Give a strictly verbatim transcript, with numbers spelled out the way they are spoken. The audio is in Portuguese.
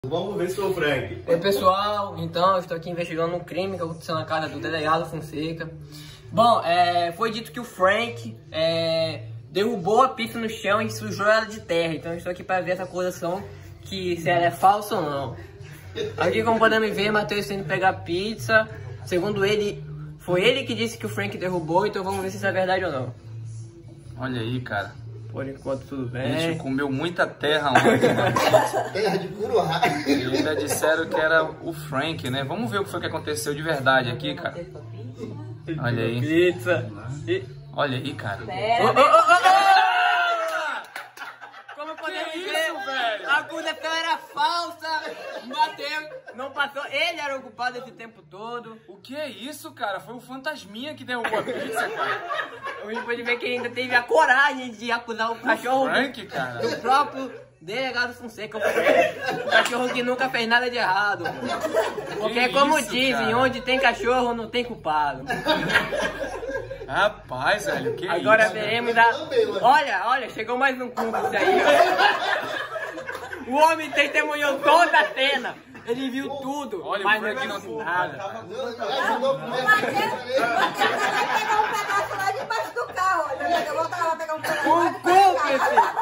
Vamos ver se sou o Frank. Oi pessoal, então eu estou aqui investigando um crime que aconteceu na casa do delegado Fonseca. Bom, é, foi dito que o Frank é, derrubou a pizza no chão e sujou ela de terra. Então eu estou aqui para ver essa acusação, que se ela é falsa ou não. Aqui, como podemos ver, Matheus tendo pegar a pizza. Segundo ele, foi ele que disse que o Frank derrubou, então vamos ver se isso é verdade ou não. Olha aí, cara. Por enquanto tudo A bem. gente comeu muita terra ontem, mano. Terra de Curuá. E ainda disseram que era o Frank, né? Vamos ver o que foi que aconteceu de verdade aqui, cara. Olha aí. Pizza. E... Olha aí, cara. Oh, oh, oh, oh! Como podemos Que ver, isso, velho? a acusação era falsa. Matheus não passou. Ele era o culpado esse tempo todo. O que é isso, cara? Foi o fantasminha que derrubou a pizza, cara. A gente pode ver que ele ainda teve a coragem de acusar o cachorro Frank, cara. do próprio delegado Fonseca. O cachorro que nunca fez nada de errado. Porque Que como isso, dizem, cara? onde tem cachorro não tem culpado. Rapaz, velho, que Agora isso? veremos a... Olha, olha, chegou mais um cúmplice aí, ó. O homem testemunhou toda a cena. Ele viu tudo, Olha, mas o não Frank não- disse nada. Ajudou com O Matheus vai pegar um pedaço lá debaixo do carro. Ele vai voltar lá pegar um pedaço lá Um debaixo do carro. cúmplice!